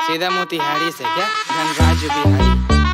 सीधा मोतिहारी से क्या धनराज बिहारी।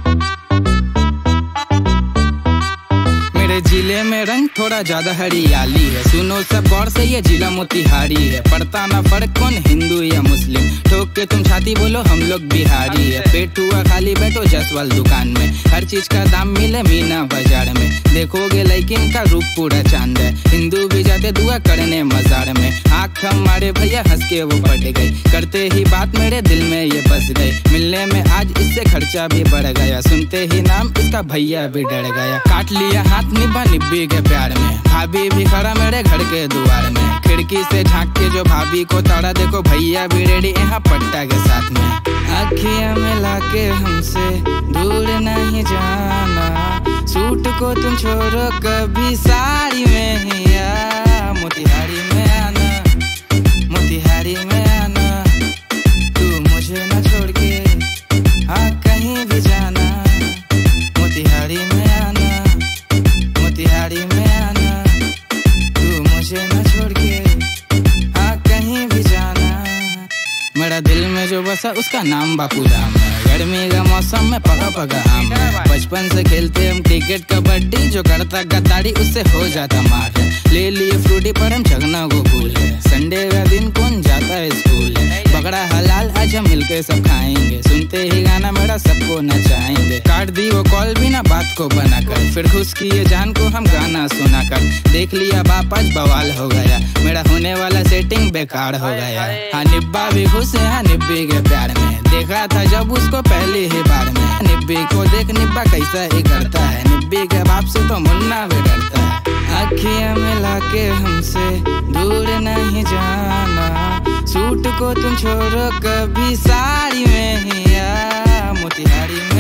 मेरे जिले में रंग थोड़ा ज्यादा हरियाली है, सुनो सब गौर से ये जिला मोतिहारी है। पड़ता ना फर्क कौन हिंदू या मुस्लिम, ठोक के तुम छाती बोलो हम लोग बिहारी है। पेट हुआ खाली बैठो जसवाल दुकान में, हर चीज का दाम मिले मीना बाजार में। देखोगे लेकिन का रूप पूरा चांद है, हिंदू भी जाते दुआ करने मजार में। आँख हमारे भैया हंस के वो पट गई, करते ही बात मेरे दिल में ये बस गई। मिलने में आज इससे खर्चा भी बढ़ गया, सुनते ही नाम इसका भैया भी डर गया। काट लिया हाथ निभा निब्बी के प्यार में, भाभी भी खड़ा मेरे घर के द्वार में। खिड़की से झांक के जो भाभी को ताड़ा, देखो भैया भी रेडी यहाँ पट्टा के साथ में। अखियां मिला के हमसे दूर नहीं जाना, सूट को तुम छोड़ो कभी साड़ी में ही आ। मोतिहारी में आना, मोतिहारी में आना, तू मुझे न छोड़ के हाँ कहीं भी जाना। मोतिहारी में आना, मोतिहारी में आना, तू मुझे न छोड़ के हाँ कहीं भी जाना। मेरा दिल में जो बसा उसका नाम बापू धाम है, गर्मी का मौसम में पका पका आम है। बचपन से खेलते हम क्रिकेट कबड्डी, जो करता गद्दारी उससे हो जाता मार। ले लिए फ्रूटी पर हम जगना को भूल है, संडे का दिन कौन जाता है स्कूल। पकड़ा हलाल आज हम मिलके सब खाएंगे, सुनते ही गाना मेरा सबको नचाएंगे। काट दी वो कॉल भी ना बात को बना कर, फिर खुश किए जान को हम गाना सुना कर। देख लिया बाप आज बवाल हो गया, मेरा होने वाला सेटिंग बेकार हो गया। हाँ निब्बा भी खुश है हाँ निब्बी के प्यार में, देखा था जब उसको पहली ही बार में। निब्बी को देख निब्बा कैसा ही करता है, निब्बी के बाप से तो मुन्ना भी डरता है। अखियां मिला के हमसे दूर नहीं जाना, सूट को तुम छोड़ो कभी साड़ी में ही आ। मोतिहारी में